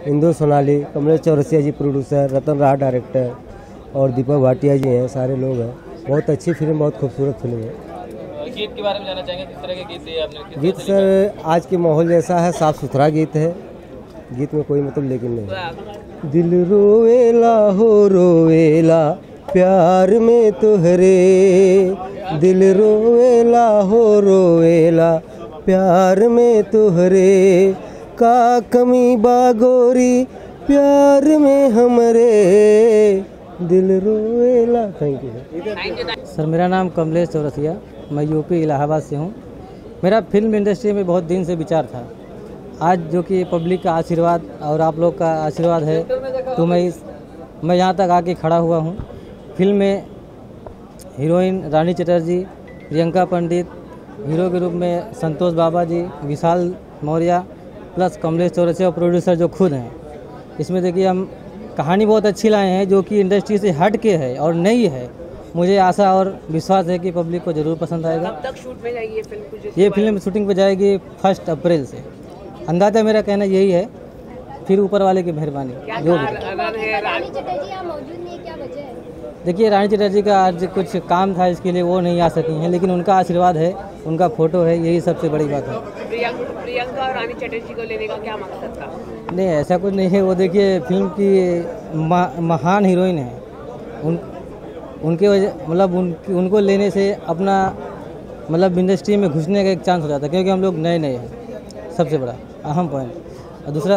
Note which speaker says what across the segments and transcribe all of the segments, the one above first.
Speaker 1: Indu Sonali, Kamlesh Chaurasia ji producer, Ratan Raha director और दीपक भाटिया जी हैं, सारे लोग हैं। बहुत अच्छी फिल्म, बहुत खूबसूरत फिल्म है।
Speaker 2: गीत के बारे में जानना चाहेंगे, किस तरह के गीत दिए आपने?
Speaker 1: गीत सर आज के माहौल जैसा है, साफ सुथरा गीत है, गीत में कोई मतलब लेकिन नहीं। दिल रोवेला हो रोवेला प्यार में तुहरे, दिल रोवेला हो रोवेला प्यार में तुहरे, का कमी बागोरी प्यार में हमरे, दिल रोवेला। Thank you
Speaker 3: sir. मेरा नाम कमलेश चौरसिया, मैं यूपी इलाहाबाद से हूँ। मेरा फिल्म इंडस्ट्री में बहुत दिन से विचार था। आज जो कि पब्लिक का आशीर्वाद और आप लोग का आशीर्वाद है तो मैं यहाँ तक आके खड़ा हुआ हूँ। फिल्म में हीरोइन रानी चटर्जी, प्रियंका पंडित, हीरो के रूप में संतोष बाबा जी, विशाल मौर्य प्लस कमलेश चौरसिया और प्रोड्यूसर जो खुद हैं। इसमें देखिए हम कहानी बहुत अच्छी लाए हैं जो कि इंडस्ट्री से हट के है और नई है। मुझे आशा और विश्वास है कि पब्लिक को ज़रूर पसंद आएगा।
Speaker 4: कब तक शूट में जाएगी ये फिल्म?
Speaker 3: ये फिल्म शूटिंग पे जाएगी 1 अप्रैल से। अंदाज़ा मेरा कहना यही है, फिर ऊपर वाले की मेहरबानी जो भी।
Speaker 5: रानी चटर्जी यहाँ मौजूद नहीं है, क्या वजह है?
Speaker 3: देखिए रानी चटर्जी का आज कुछ काम था, इसके लिए वो नहीं आ सकी हैं, लेकिन उनका आशीर्वाद है, उनका फोटो है, यही सबसे बड़ी बात है।
Speaker 4: प्रियंका और रानी चटर्जी को लेने का क्या मकसद था?
Speaker 3: नहीं, ऐसा कुछ नहीं है। वो देखिए फिल्म की महान हीरोइन है, उनके वजह मतलब उनको लेने से अपना मतलब इंडस्ट्री में घुसने का एक चांस हो जाता है, क्योंकि हम लोग नए हैं, सबसे बड़ा अहम पॉइंट। और दूसरा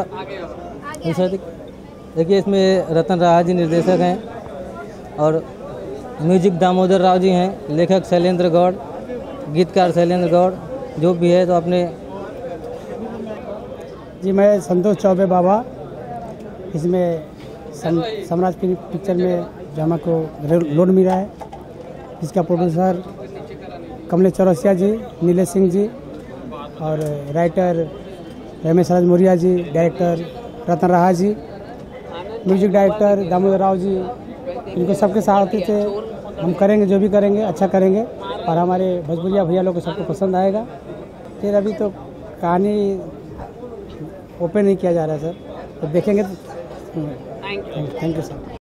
Speaker 3: देखिए इसमें रतन राहा जी निर्देशक हैं और म्यूजिक दामोदर राव जी हैं, लेखक शैलेंद्र गौड़, गीतकार शैलेंद्र गौड़ जो भी है। तो अपने
Speaker 6: जी मैं संतोष चौबे बाबा, इसमें सम्राट पिक्चर में जो हमको लोड मिला है, इसका प्रोड्यूसर कमलेश चौरसिया जी, नीलेश सिंह जी और writer Ramesh Raj Maurya ji, director Ratan Raha ji, music director Damodar Rao ji, इनको सबके साथ से हम करेंगे, जो भी करेंगे अच्छा करेंगे और हमारे भोजपुरिया भैया लोग को सबको पसंद आएगा। फिर अभी तो कहानी ओपन नहीं किया जा रहा है सर, तो देखेंगे। Thank you sir.